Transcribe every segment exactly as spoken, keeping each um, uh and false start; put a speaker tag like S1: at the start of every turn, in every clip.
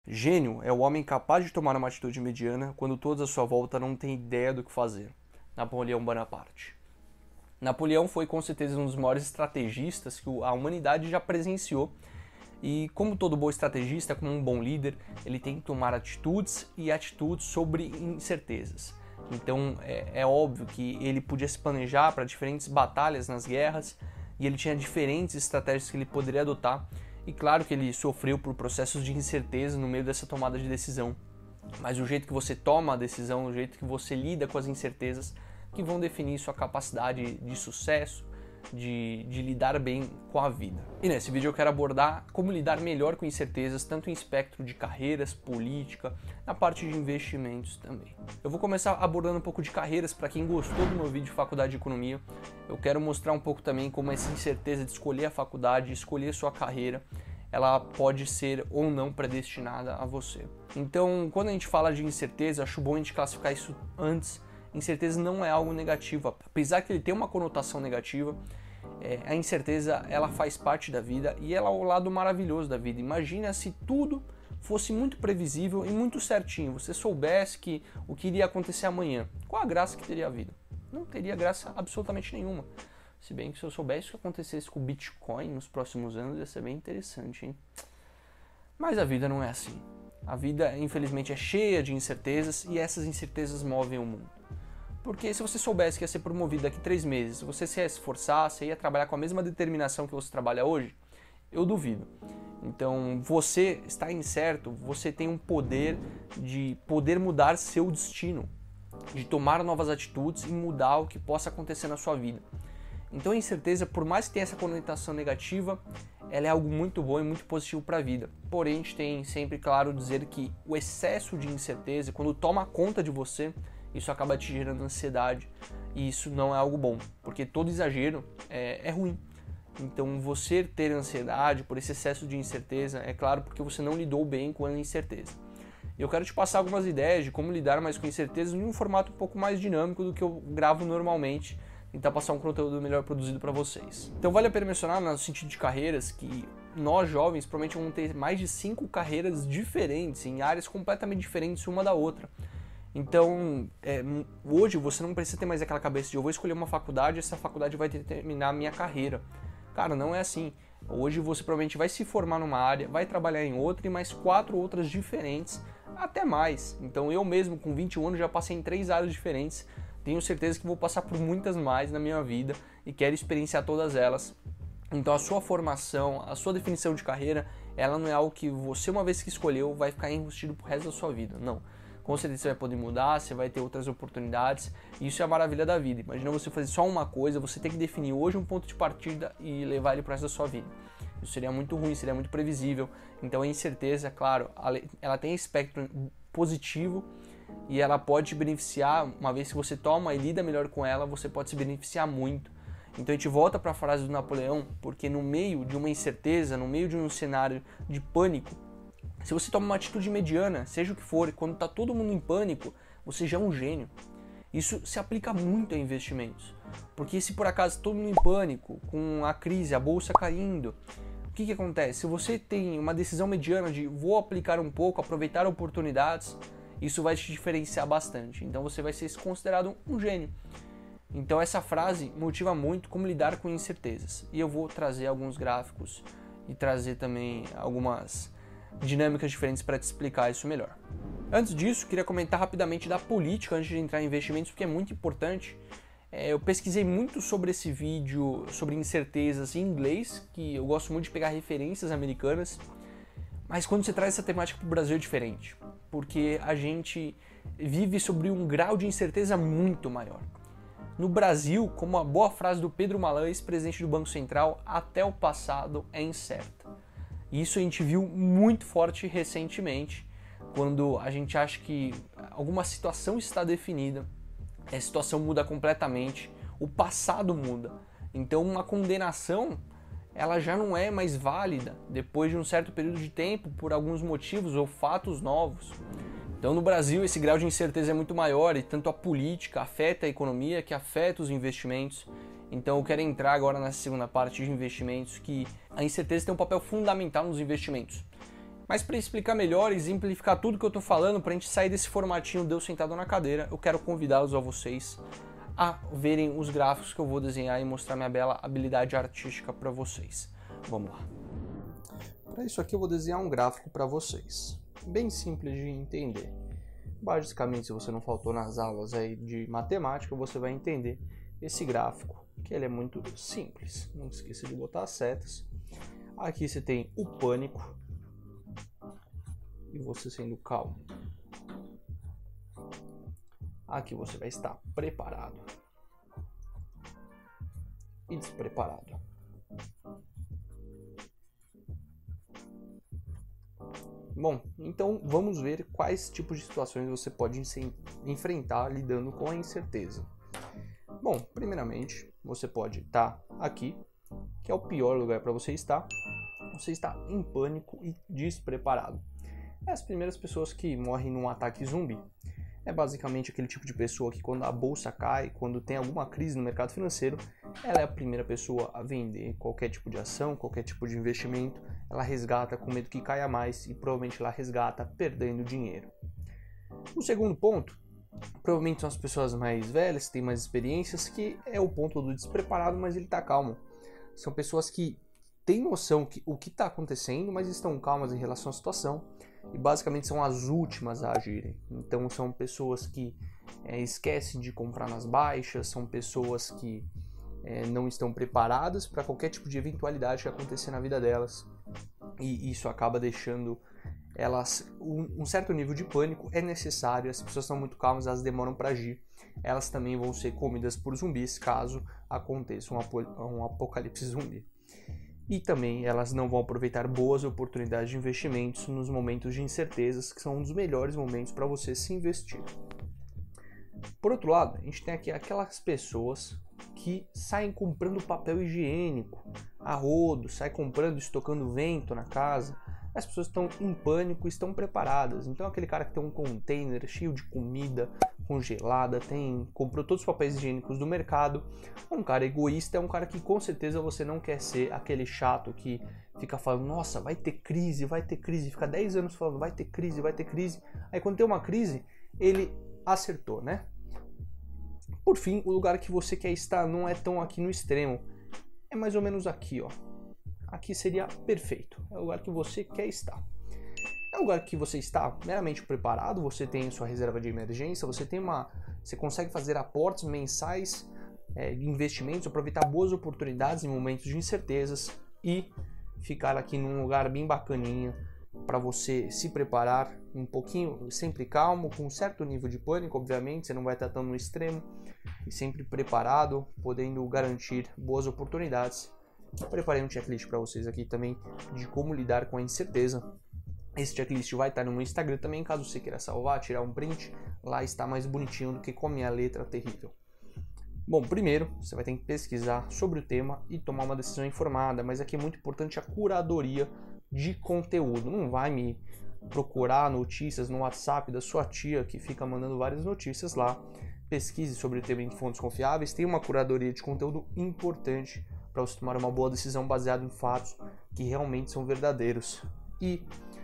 S1: Gênio é o homem capaz de tomar uma atitude mediana quando todos à sua volta não têm ideia do que fazer. Napoleão Bonaparte. Napoleão foi com certeza um dos maiores estrategistas que a humanidade já presenciou. E como todo bom estrategista, como um bom líder, ele tem que tomar atitudes e atitudes sobre incertezas. Então é, é óbvio que ele podia se planejar para diferentes batalhas nas guerras e ele tinha diferentes estratégias que ele poderia adotar. E claro que ele sofreu por processos de incerteza no meio dessa tomada de decisão. Mas o jeito que você toma a decisão, o jeito que você lida com as incertezas, que vão definir sua capacidade de sucesso, de, de lidar bem com a vida. E nesse vídeo eu quero abordar como lidar melhor com incertezas, tanto em espectro de carreiras, política, na parte de investimentos também. Eu vou começar abordando um pouco de carreiras para quem gostou do meu vídeo de faculdade de economia. Eu quero mostrar um pouco também como essa incerteza de escolher a faculdade, escolher sua carreira, ela pode ser ou não predestinada a você. Então, quando a gente fala de incerteza, acho bom a gente classificar isso antes. Incerteza não é algo negativo, apesar que ele tem uma conotação negativa. É, a incerteza, ela faz parte da vida e ela é o lado maravilhoso da vida. Imagina se tudo fosse muito previsível e muito certinho, você soubesse que o que iria acontecer amanhã. Qual a graça que teria a vida? Não teria graça absolutamente nenhuma. Se bem que se eu soubesse o que acontecesse com o Bitcoin nos próximos anos, ia ser bem interessante, hein? Mas a vida não é assim. A vida, infelizmente, é cheia de incertezas e essas incertezas movem o mundo. Porque se você soubesse que ia ser promovido daqui a três meses, você se esforçasse, ia trabalhar com a mesma determinação que você trabalha hoje, eu duvido. Então, você está incerto, você tem um poder de poder mudar seu destino, de tomar novas atitudes e mudar o que possa acontecer na sua vida. Então, a incerteza, por mais que tenha essa conotação negativa, ela é algo muito bom e muito positivo para a vida. Porém, a gente tem sempre, claro, dizer que o excesso de incerteza, quando toma conta de você, isso acaba te gerando ansiedade e isso não é algo bom, porque todo exagero é, é ruim. Então, você ter ansiedade por esse excesso de incerteza, é claro, porque você não lidou bem com a incerteza. E eu quero te passar algumas ideias de como lidar mais com incertezas em um formato um pouco mais dinâmico do que eu gravo normalmente, tentar passar um conteúdo melhor produzido para vocês. Então vale a pena mencionar, no sentido de carreiras, que nós jovens provavelmente vamos ter mais de cinco carreiras diferentes, em áreas completamente diferentes uma da outra. Então, é, hoje você não precisa ter mais aquela cabeça de eu vou escolher uma faculdade e essa faculdade vai determinar a minha carreira. Cara, não é assim. Hoje você provavelmente vai se formar numa área, vai trabalhar em outra e mais quatro outras diferentes, até mais. Então eu mesmo com vinte e um anos já passei em três áreas diferentes, tenho certeza que vou passar por muitas mais na minha vida e quero experienciar todas elas. Então a sua formação, a sua definição de carreira, ela não é algo que você, uma vez que escolheu, vai ficar enrustido pro resto da sua vida, não. Com certeza você vai poder mudar, você vai ter outras oportunidades, e isso é a maravilha da vida. Imagina você fazer só uma coisa, você tem que definir hoje um ponto de partida e levar ele pro resto da sua vida. Isso seria muito ruim, seria muito previsível. Então a incerteza, claro, ela tem espectro positivo e ela pode te beneficiar, uma vez que você toma e lida melhor com ela, você pode se beneficiar muito. Então a gente volta para a frase do Napoleão, porque no meio de uma incerteza, no meio de um cenário de pânico, se você toma uma atitude mediana, seja o que for, quando está todo mundo em pânico, você já é um gênio. Isso se aplica muito a investimentos. Porque se por acaso todo mundo em pânico, com a crise, a bolsa caindo, o que, que acontece? Se você tem uma decisão mediana de vou aplicar um pouco, aproveitar oportunidades, isso vai te diferenciar bastante. Então você vai ser considerado um gênio. Então essa frase motiva muito como lidar com incertezas. E eu vou trazer alguns gráficos e trazer também algumas dinâmicas diferentes para te explicar isso melhor. Antes disso, queria comentar rapidamente da política antes de entrar em investimentos, porque é muito importante. É, eu pesquisei muito sobre esse vídeo, sobre incertezas em inglês, que eu gosto muito de pegar referências americanas, mas quando você traz essa temática para o Brasil é diferente, porque a gente vive sobre um grau de incerteza muito maior. No Brasil, como a boa frase do Pedro Malan, ex-presidente do Banco Central, até o passado é incerto. Isso a gente viu muito forte recentemente, quando a gente acha que alguma situação está definida, a situação muda completamente, o passado muda. Então uma condenação, ela já não é mais válida depois de um certo período de tempo por alguns motivos ou fatos novos. Então no Brasil esse grau de incerteza é muito maior e tanto a política afeta a economia que afeta os investimentos. Então eu quero entrar agora nessa segunda parte de investimentos, que a incerteza tem um papel fundamental nos investimentos. Mas para explicar melhor e exemplificar tudo que eu tô falando, pra gente sair desse formatinho de eu sentado na cadeira, eu quero convidá-los a vocês a verem os gráficos que eu vou desenhar e mostrar minha bela habilidade artística para vocês. Vamos lá. Para isso aqui eu vou desenhar um gráfico para vocês, bem simples de entender. Basicamente, se você não faltou nas aulas aí de matemática, você vai entender esse gráfico, que ele é muito simples. Não esqueça de botar as setas. Aqui você tem o pânico e você sendo calmo. Aqui você vai estar preparado e despreparado. Bom, então vamos ver quais tipos de situações você pode enfrentar lidando com a incerteza. Bom, primeiramente, você pode estar aqui, que é o pior lugar para você estar. Você está em pânico e despreparado. É as primeiras pessoas que morrem num ataque zumbi. É basicamente aquele tipo de pessoa que quando a bolsa cai, quando tem alguma crise no mercado financeiro, ela é a primeira pessoa a vender qualquer tipo de ação, qualquer tipo de investimento. Ela resgata com medo que caia mais e provavelmente ela resgata perdendo dinheiro. O segundo ponto, provavelmente são as pessoas mais velhas, que têm mais experiências, que é o ponto do despreparado, mas ele está calmo. São pessoas que têm noção que o que está acontecendo, mas estão calmas em relação à situação. E basicamente são as últimas a agirem. Então são pessoas que é, esquecem de comprar nas baixas, são pessoas que é, não estão preparadas para qualquer tipo de eventualidade que acontecer na vida delas. E isso acaba deixando elas um, um certo nível de pânico é necessário. As pessoas são muito calmas, elas demoram para agir. Elas também vão ser comidas por zumbis caso aconteça um, apo um apocalipse zumbi. E também elas não vão aproveitar boas oportunidades de investimentos nos momentos de incertezas, que são um dos melhores momentos para você se investir. Por outro lado, a gente tem aqui aquelas pessoas que saem comprando papel higiênico a rodo, saem comprando, estocando vento na casa. As pessoas estão em pânico, estão preparadas. Então aquele cara que tem um container cheio de comida congelada, tem, comprou todos os papéis higiênicos do mercado, é um cara egoísta, é um cara que com certeza você não quer ser aquele chato que fica falando, nossa, vai ter crise, vai ter crise, fica dez anos falando, vai ter crise, vai ter crise. Aí quando tem uma crise, ele acertou, né? Por fim, o lugar que você quer estar não é tão aqui no extremo, é mais ou menos aqui, ó. Aqui seria perfeito, é o lugar que você quer estar. É um lugar que você está meramente preparado, você tem sua reserva de emergência, você tem uma, você consegue fazer aportes mensais é, de investimentos, aproveitar boas oportunidades em momentos de incertezas e ficar aqui num lugar bem bacaninha para você se preparar um pouquinho, sempre calmo, com um certo nível de pânico, obviamente, você não vai estar tão no extremo, e sempre preparado, podendo garantir boas oportunidades. Eu preparei um checklist para vocês aqui também de como lidar com a incerteza. Esse checklist vai estar no meu Instagram também, caso você queira salvar, tirar um print, lá está mais bonitinho do que com a minha letra terrível. Bom, primeiro, você vai ter que pesquisar sobre o tema e tomar uma decisão informada, mas aqui é muito importante a curadoria de conteúdo. Não vai me procurar notícias no WhatsApp da sua tia que fica mandando várias notícias lá. Pesquise sobre o tema em fontes confiáveis, tenha uma curadoria de conteúdo importante para você tomar uma boa decisão baseada em fatos que realmente são verdadeiros. E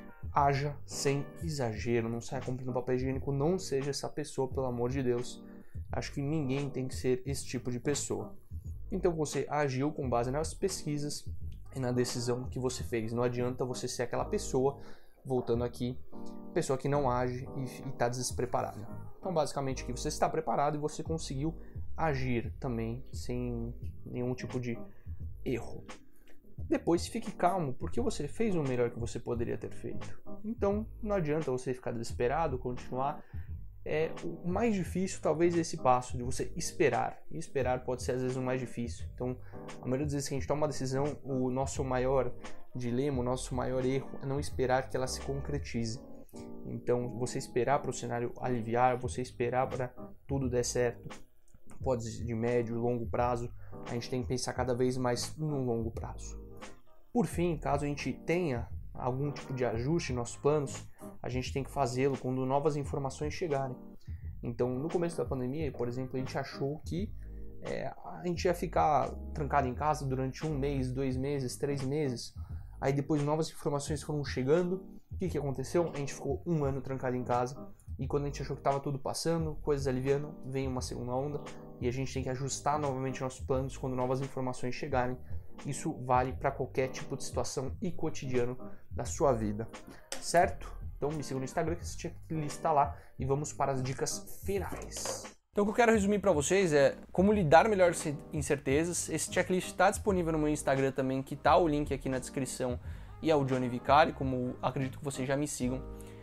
S1: haja sem exagero, não saia comprando papel higiênico, não seja essa pessoa, pelo amor de Deus. Acho que ninguém tem que ser esse tipo de pessoa. Então você agiu com base nas pesquisas e na decisão que você fez. Não adianta você ser aquela pessoa, voltando aqui, pessoa que não age e está despreparada. Então basicamente aqui você está preparado e você conseguiu agir também sem nenhum tipo de erro. Depois fique calmo, porque você fez o melhor que você poderia ter feito. Então não adianta você ficar desesperado, continuar. É, o mais difícil talvez é esse passo de você esperar. E esperar pode ser às vezes o mais difícil. Então, a maioria das vezes que a gente toma uma decisão, o nosso maior dilema, o nosso maior erro é não esperar que ela se concretize. Então, você esperar para o cenário aliviar, você esperar para tudo dar certo, pode ser de médio, longo prazo. A gente tem que pensar cada vez mais no longo prazo. Por fim, caso a gente tenha algum tipo de ajuste em nossos planos, a gente tem que fazê-lo quando novas informações chegarem. Então, no começo da pandemia, por exemplo, a gente achou que é, a gente ia ficar trancado em casa durante um mês, dois meses, três meses. Aí depois novas informações foram chegando que que, que aconteceu? A gente ficou um ano trancado em casa e quando a gente achou que estava tudo passando, coisas aliviando, vem uma segunda onda e a gente tem que ajustar novamente nossos planos quando novas informações chegarem. Isso vale para qualquer tipo de situação e cotidiano da sua vida, certo? Então me siga no Instagram que esse checklist está lá e vamos para as dicas finais. Então o que eu quero resumir para vocês é como lidar melhor com incertezas. Esse checklist está disponível no meu Instagram também, que tá o link aqui na descrição, e é o Johnny Vicari, como acredito que vocês já me sigam.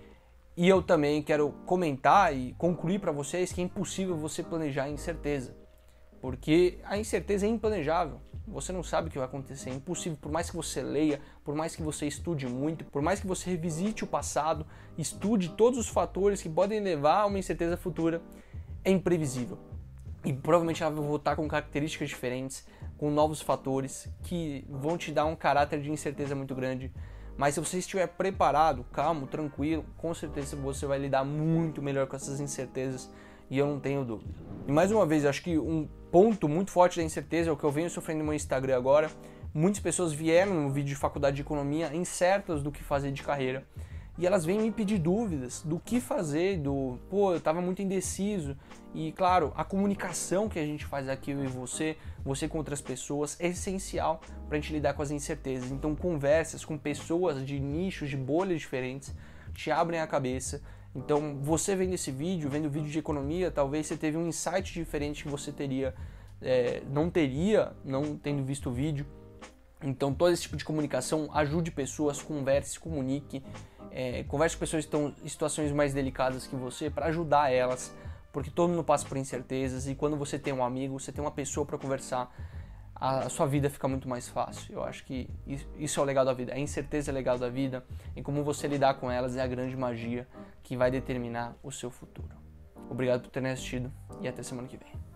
S1: E eu também quero comentar e concluir para vocês que é impossível você planejar a incerteza, porque a incerteza é implanejável. Você não sabe o que vai acontecer, é impossível, por mais que você leia, por mais que você estude muito, por mais que você revisite o passado, estude todos os fatores que podem levar a uma incerteza futura, é imprevisível. E provavelmente ela vai voltar com características diferentes, com novos fatores que vão te dar um caráter de incerteza muito grande. Mas se você estiver preparado, calmo, tranquilo, com certeza você vai lidar muito melhor com essas incertezas, e eu não tenho dúvida. E mais uma vez, acho que um ponto muito forte da incerteza é o que eu venho sofrendo no meu Instagram agora. Muitas pessoas vieram no vídeo de faculdade de economia incertas do que fazer de carreira. E elas vêm me pedir dúvidas do que fazer, do, pô, eu tava muito indeciso. E claro, a comunicação que a gente faz aqui, eu e você, você com outras pessoas, é essencial pra gente lidar com as incertezas. Então conversas com pessoas de nichos, de bolhas diferentes, te abrem a cabeça. Então, você vendo esse vídeo, vendo o vídeo de economia, talvez você teve um insight diferente que você teria, é, não teria, não tendo visto o vídeo. Então, todo esse tipo de comunicação, ajude pessoas, converse, comunique, é, converse com pessoas que estão em situações mais delicadas que você, para ajudar elas, porque todo mundo passa por incertezas e quando você tem um amigo, você tem uma pessoa para conversar, a sua vida fica muito mais fácil. Eu acho que isso é o legado da vida. A incerteza é o legado da vida e como você lidar com elas é a grande magia que vai determinar o seu futuro. Obrigado por terem assistido e até semana que vem.